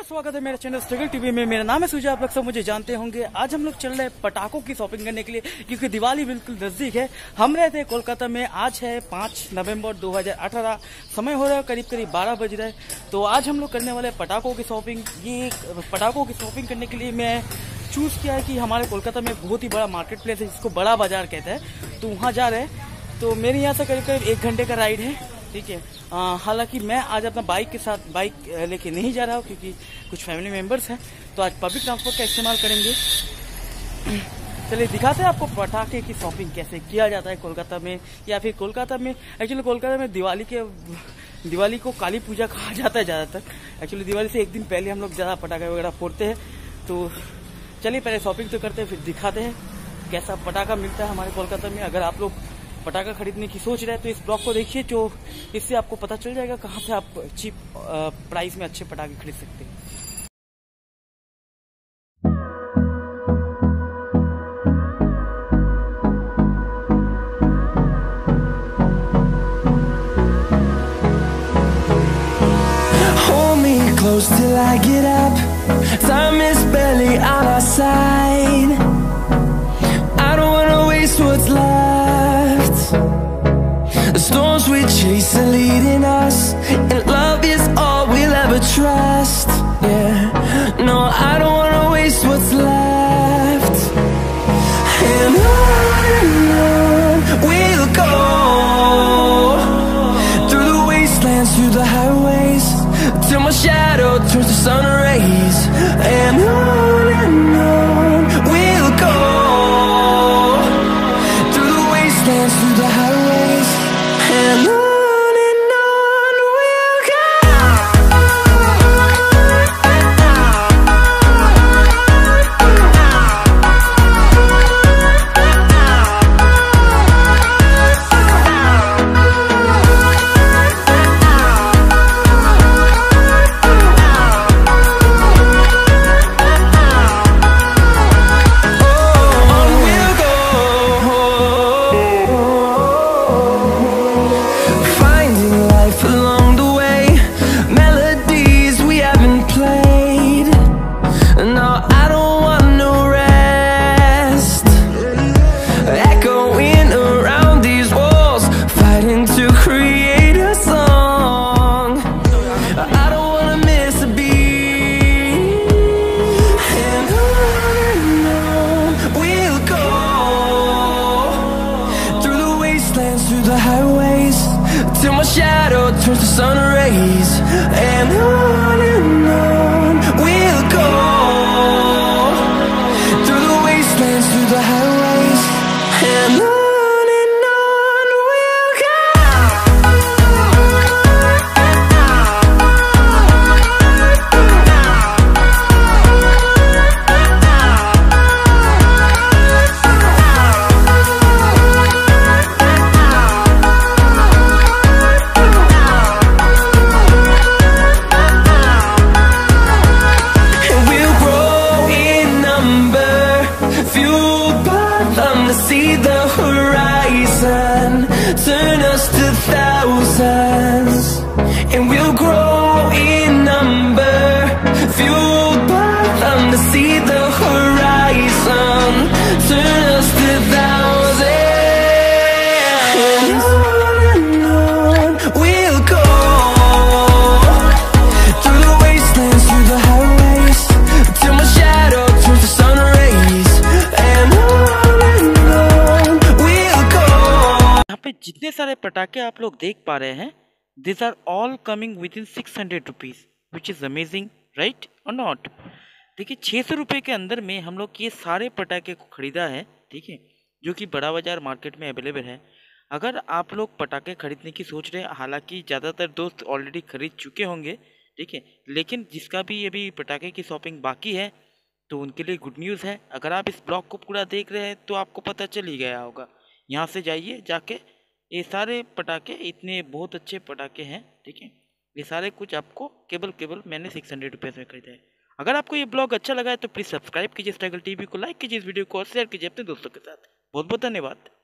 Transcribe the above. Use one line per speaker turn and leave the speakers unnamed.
स्वागत है मेरे चैनल स्ट्रगल टीवी में। मेरा नाम है सुजा, आप लोग सब मुझे जानते होंगे। आज हम लोग चल रहे हैं पटाखों की शॉपिंग करने के लिए, क्योंकि दिवाली बिल्कुल नजदीक है। हम रहते हैं कोलकाता में। आज है 5 नवंबर 2018। समय हो रहा है करीब 12 बज रहे हैं। तो आज हम लोग करने वाले पटाखों की शॉपिंग। ये पटाखों की शॉपिंग करने के लिए मैं चूज किया है कि हमारे कोलकाता में बहुत ही बड़ा मार्केट प्लेस है जिसको बड़ा बाजार कहते हैं, तो वहाँ जा रहे हैं। तो मेरे यहाँ से करीब 1 घंटे का राइड है, ठीक है। हालांकि मैं आज अपना बाइक के साथ बाइक लेके नहीं जा रहा हूँ, क्योंकि कुछ फैमिली मेंबर्स हैं, तो आज पब्लिक ट्रांसपोर्ट का इस्तेमाल करेंगे। चलिए दिखाते हैं आपको पटाखे की शॉपिंग कैसे किया जाता है कोलकाता में, या फिर कोलकाता में। एक्चुअली कोलकाता में दिवाली को काली पूजा कहा जाता है ज़्यादातर। एक्चुअली दिवाली से एक दिन पहले हम लोग ज़्यादा पटाखे वगैरह फोड़ते हैं। तो चलिए पहले शॉपिंग तो करते हैं, फिर दिखाते हैं कैसा पटाखा मिलता है हमारे कोलकाता में। अगर आप लोग पटाखा खरीदने की सोच रहे हैं तो इस ब्लॉग को देखिए, जो इससे आपको पता चल जाएगा कहाँ से आप चीप प्राइस में अच्छे पटाखे खरीद सकते हैं।
Hold me close till I get up. Time is barely on our side. I don't wanna waste what's left. The storms we chase are leading us, and love is all we'll ever trust. Yeah, no, I don't wanna waste what's left. And on we'll go, through the wastelands, through the highways, till my shadow turns to sun rays. And on we'll go, through the wastelands, through the highways, and on we'll go. Through the highways, till my shadow turns to sun rays. And on we'll go, through the wastelands, through the highways, and on we'll go. See the horizon, turn us to thousands, and we'll grow in number, fueled by them. To see the horizon, turn us to thousands, and on we'll go, through the wastelands, through the highways, till my shadow turns to sun rays. And
जितने सारे पटाखे आप लोग देख पा रहे हैं, this are all coming with in 600 rupees, which is amazing, right और नॉट। देखिए 600 रुपये के अंदर में हम लोग ये सारे पटाखे को खरीदा है, ठीक है, जो कि बड़ा बाजार मार्केट में अवेलेबल है। अगर आप लोग पटाखे खरीदने की सोच रहे हैं, हालांकि ज़्यादातर दोस्त ऑलरेडी खरीद चुके होंगे, ठीक है, लेकिन जिसका भी अभी पटाखे की शॉपिंग बाकी है तो उनके लिए गुड न्यूज़ है। अगर आप इस ब्लॉग को पूरा देख रहे हैं तो आपको पता चल ही गया होगा। यहाँ से जाइए, जाके ये सारे पटाखे, इतने बहुत अच्छे पटाखे हैं, ठीक है, ये सारे कुछ आपको केवल मैंने 600 रुपये में खरीदा है। अगर आपको ये ब्लॉग अच्छा लगा है तो प्लीज़ सब्सक्राइब कीजिए स्ट्रगल टीवी को, लाइक कीजिए इस वीडियो को और शेयर कीजिए अपने दोस्तों के साथ। बहुत बहुत धन्यवाद।